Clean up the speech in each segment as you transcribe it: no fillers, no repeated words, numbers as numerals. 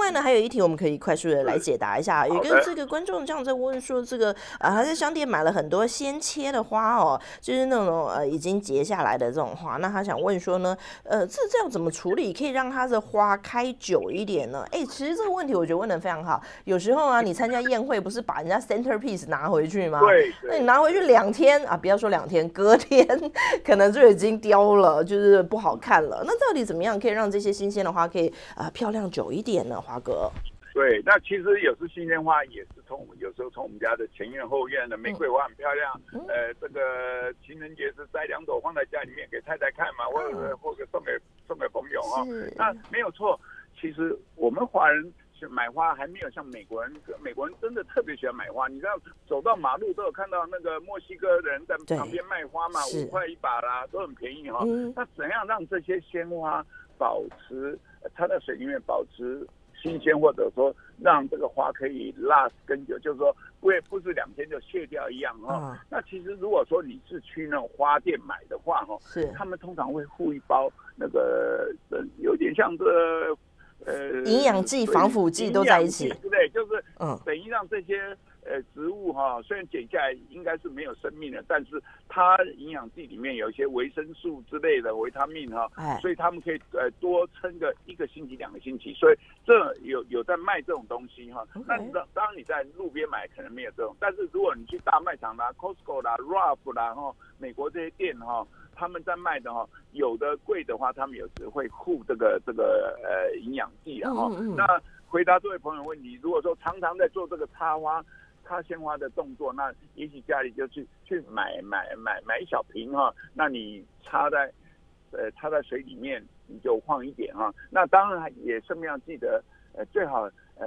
外呢，还有一题我们可以快速的来解答一下。有一个这个观众这样在问说，这个他在商店买了很多先切的花哦，就是那种已经结下来的这种花。那他想问说呢，这样怎么处理可以让它的花开久一点呢？其实这个问题我觉得问得非常好。有时候啊，你参加宴会不是把人家 centerpiece 拿回去吗？ 对， 那你拿回去2天啊，不要说2天，隔天可能就已经凋了，就是不好看了。那到底怎么样可以让这些新鲜的花可以漂亮久一点呢？华哥？ 对，那其实有时新鲜花也是有时候从我们家的前院后院的玫瑰花很漂亮，这个情人节是摘2朵放在家里面给太太看嘛，或者送给朋友啊。那没有错，其实我们华人买花还没有像美国人真的特别喜欢买花。你知道走到马路都有看到那个墨西哥人在旁边卖花嘛，5块1把啦，都很便宜哈。那怎样让这些鲜花保持它在水里面保持新鲜，或者说让这个花可以 last 更久，就是说不是2天就谢掉一样哈。那其实如果说你是去那种花店买的话哈，他们通常会附一包那个有点像这营养剂、防腐剂都在一起， 对不对？就是等于让这些植物哈，虽然剪下来应该是没有生命的，但是它营养剂里面有一些维生素之类的维他命哈，所以他们可以多撑个1个星期、2个星期。所以这有在卖这种东西哈。那当然你在路边买可能没有这种，但是如果你去大卖场啦、Costco 啦、Ralph 啦哈，美国这些店哈，他们在卖的哈，有的贵的话，他们有时会附这个营养剂啊哈。那回答这位朋友问题，如果说常常在做这个插鲜花的动作，那也许家里就去买一小瓶哈，那你插在水里面，你就放一点哈。那当然也顺便要记得，最好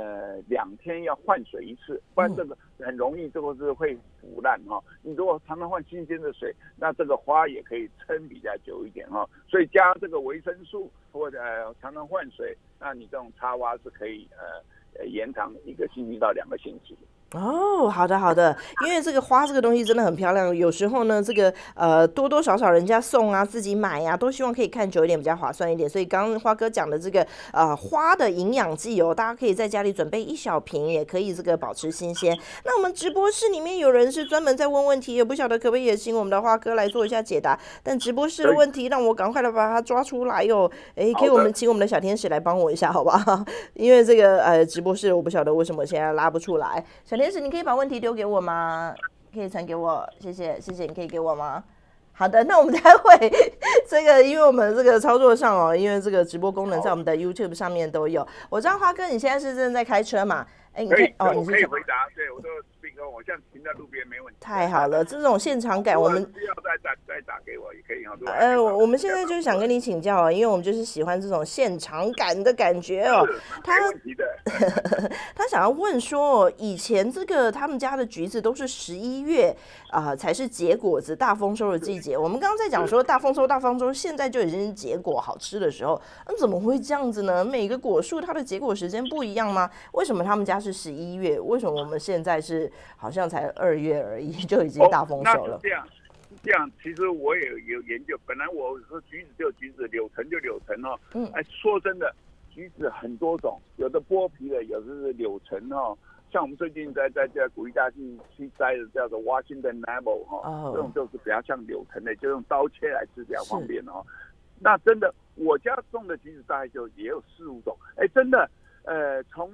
2天要换水一次，不然这个很容易这个是会腐烂哈。你如果常常换新鲜的水，那这个花也可以撑比较久一点哈。所以加这个维生素或者常常换水，那你这种插花是可以延长1个星期到2个星期。 哦，好的好的，因为这个花这个东西真的很漂亮，有时候呢，这个多多少少人家送啊，自己买啊，都希望可以看久一点，比较划算一点。所以刚刚花哥讲的这个花的营养剂哦，大家可以在家里准备1小瓶，也可以这个保持新鲜。那我们直播室里面有人是专门在问问题，也不晓得可不可以也请我们的花哥来做一下解答。但直播室的问题让我赶快的把它抓出来哟。可以请我们的小天使来帮我一下，好不好？因为这个直播室我不晓得为什么现在拉不出来。小天使，你可以把问题丢给我吗？可以传给我，谢谢，你可以给我吗？好的，那我们待会这个，因为我们这个操作上哦，因为这个直播功能在我们的 YouTube 上面都有。我知道花哥你现在是正在开车嘛？ 你可以我可以回答，对我都我现在停在路边没问题。 太好了，这种现场感我们需要再打给我也可以哈。 我们现在就是想跟你请教啊，因为我们就是喜欢这种现场感的感觉哦。 没问题的。 他想要问说，以前这个他们家的橘子都是11月才是结果子、大丰收的季节。我们刚刚在讲说大丰收，现在就已经是结果好吃的时候，那怎么会这样子呢？每个果树它的结果时间不一样吗？为什么他们家是11月？为什么我们现在是好像才2月而已就已经大丰收了？ 那是这样，其实我也有研究。本来我说橘子就橘子，柳橙就柳橙哦。说真的，橘子很多种，有的剥皮的，有的是柳橙哦。像我们最近在鼓励大家去摘的叫做 Washington Navel 哈，这种就是比较像柳橙的，就用刀切来吃比较方便哦。那真的，我家种的橘子大概就也有4、5种。真的，从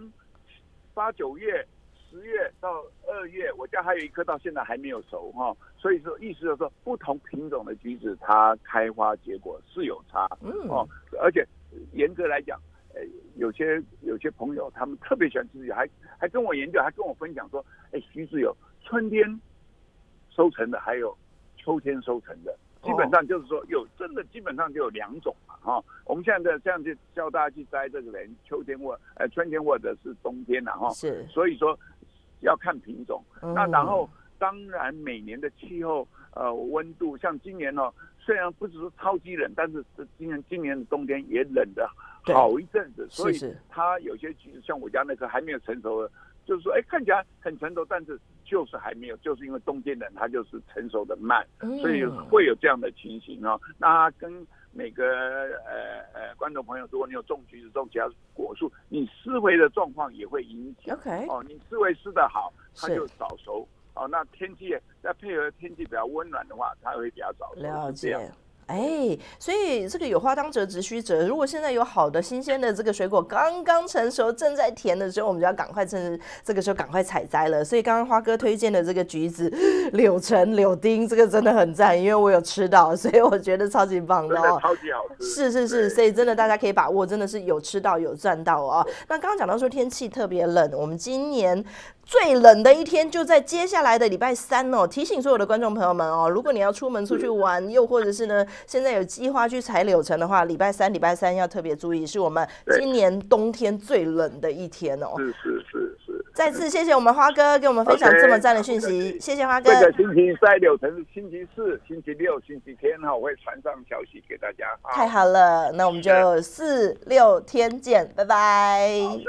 8、9月。10月到2月，我家还有1棵到现在还没有熟哈，所以说意思就是说，不同品种的橘子它开花结果是有差哦，而且严格来讲，有些朋友他们特别喜欢吃橘子，还跟我研究，还跟我分享说，橘子有春天收成的，还有秋天收成的。基本上就是说真的基本上就有2种嘛哈。我们现在这样就教大家去摘这个人秋天春天或者是冬天呐哈。是，所以说要看品种。那然后当然每年的气候温度，像今年哦，虽然不是说超级冷，但是今年的冬天也冷的好一阵子，所以它有些橘子像我家那棵还没有成熟的。就是说，看起来很成熟，但是就是还没有，就是因为冬天冷，它就是成熟的慢，所以会有这样的情形哦。那跟每个观众朋友，如果你有种橘子、种其他果树，你施肥的状况也会影响。 OK， 你施肥施得好，它就早熟。那天气再配合天气比较温暖的话，它会比较早熟。 了解。所以这个有花当折直须折。如果现在有好的新鲜的这个水果刚刚成熟，正在甜的时候，我们就要赶快趁这个时候赶快采摘了。所以刚刚花哥推荐的这个橘子、柳橙、柳丁，这个真的很赞，因为我有吃到，所以我觉得超级棒的真的超级好吃。 是，所以真的大家可以把握，真的是有吃到有赚到哦。那刚刚讲到说天气特别冷，我们今年最冷的一天就在接下来的礼拜3哦。提醒所有的观众朋友们哦，如果你要出门出去玩，又或者是呢现在有计划去采柳橙的话，礼拜三要特别注意，是我们今年冬天最冷的一天哦。 是。 再次谢谢我们花哥给我们分享这么赞的讯息，谢谢花哥。 这个星期摘柳橙是星期4、星期6、星期天我会传上消息给大家。 太好了，那我们就4、6天见，拜拜。